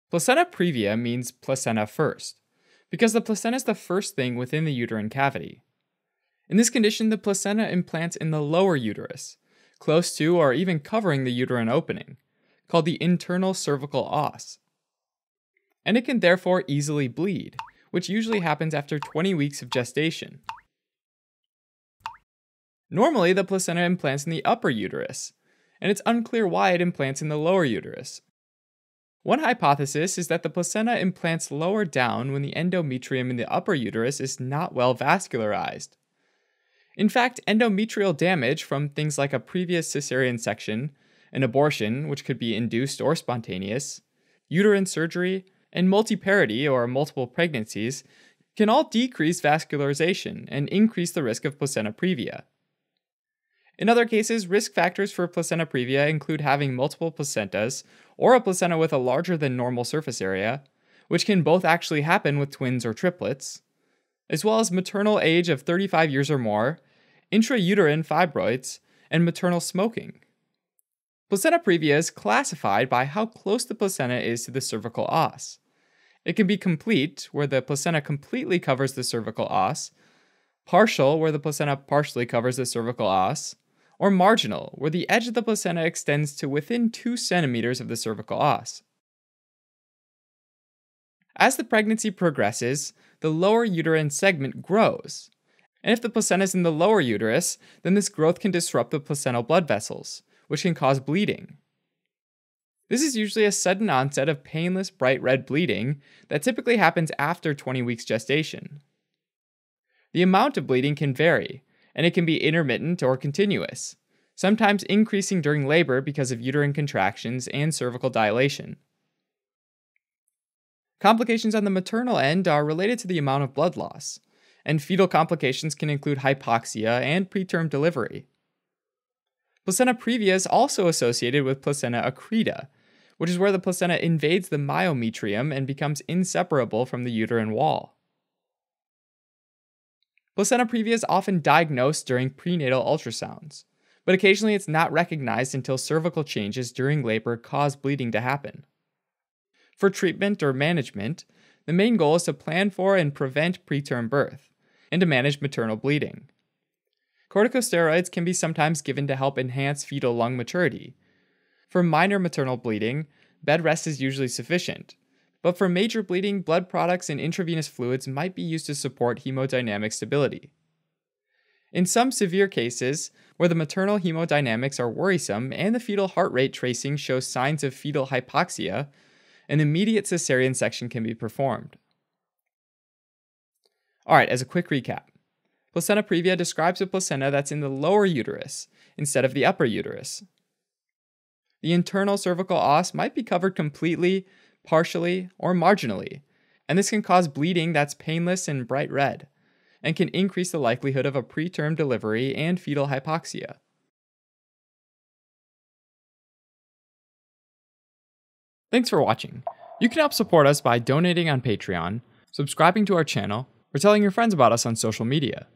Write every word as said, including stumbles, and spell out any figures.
Placenta previa means placenta first, because the placenta is the first thing within the uterine cavity. In this condition, the placenta implants in the lower uterus, close to or even covering the uterine opening, called the internal cervical os. And it can therefore easily bleed, which usually happens after twenty weeks of gestation. Normally, the placenta implants in the upper uterus, and it's unclear why it implants in the lower uterus. One hypothesis is that the placenta implants lower down when the endometrium in the upper uterus is not well vascularized. In fact, endometrial damage from things like a previous cesarean section, an abortion, which could be induced or spontaneous, uterine surgery, and multiparity or multiple pregnancies can all decrease vascularization and increase the risk of placenta previa. In other cases, risk factors for placenta previa include having multiple placentas or a placenta with a larger than normal surface area, which can both actually happen with twins or triplets, as well as maternal age of thirty-five years or more, intrauterine fibroids, and maternal smoking. Placenta previa is classified by how close the placenta is to the cervical os. It can be complete, where the placenta completely covers the cervical os, partial, where the placenta partially covers the cervical os, or marginal, where the edge of the placenta extends to within two centimeters of the cervical os. As the pregnancy progresses, the lower uterine segment grows, and if the placenta is in the lower uterus, then this growth can disrupt the placental blood vessels, which can cause bleeding. This is usually a sudden onset of painless bright red bleeding that typically happens after twenty weeks gestation. The amount of bleeding can vary, and it can be intermittent or continuous, sometimes increasing during labor because of uterine contractions and cervical dilation. Complications on the maternal end are related to the amount of blood loss, and fetal complications can include hypoxia and preterm delivery. Placenta previa is also associated with placenta accreta, which is where the placenta invades the myometrium and becomes inseparable from the uterine wall. Placenta previa is often diagnosed during prenatal ultrasounds, but occasionally it's not recognized until cervical changes during labor cause bleeding to happen. For treatment or management, the main goal is to plan for and prevent preterm birth, and to manage maternal bleeding. Corticosteroids can be sometimes given to help enhance fetal lung maturity. For minor maternal bleeding, bed rest is usually sufficient, but for major bleeding, blood products and intravenous fluids might be used to support hemodynamic stability. In some severe cases, where the maternal hemodynamics are worrisome and the fetal heart rate tracing shows signs of fetal hypoxia, an immediate cesarean section can be performed. Alright, as a quick recap, placenta previa describes a placenta that's in the lower uterus instead of the upper uterus. The internal cervical os might be covered completely, partially, or marginally, and this can cause bleeding that's painless and bright red, and can increase the likelihood of a preterm delivery and fetal hypoxia. Thanks for watching. You can help support us by donating on Patreon, subscribing to our channel, or telling your friends about us on social media.